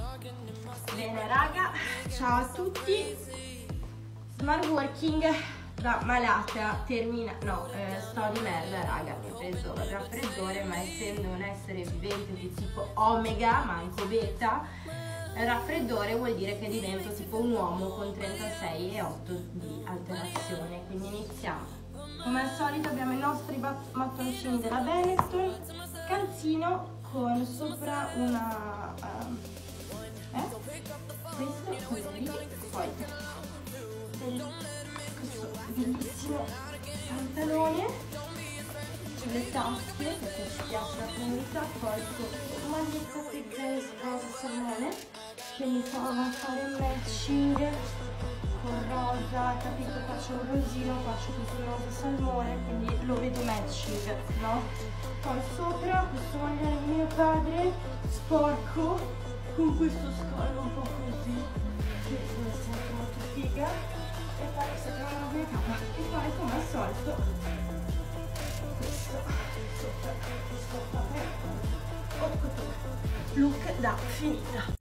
Bene raga, ciao a tutti. Smart working da malata termina, no, sto di merda raga, mi ho preso il raffreddore, ma essendo un essere vivente di tipo omega, manco beta, il raffreddore vuol dire che divento tipo un uomo con 36,8 di alterazione. Quindi iniziamo. Come al solito abbiamo i nostri mattoncini della Benetton, calzino con sopra una questo poi questo bellissimo pantalone, le tasche perché ci piace la comunità, poi sotto maglietta peggio rosa salmone che mi fa fare il matching con rosa, capito? Qua c'è un rosino, qua c'è questo rosa salmone, quindi lo vedo matching, no? Poi sopra questo maglione di mio padre sporco con questo scollo un po' così che deve essere molto figa, e poi sopra una mia capa, e poi come al solito questo sopra questo look da finita.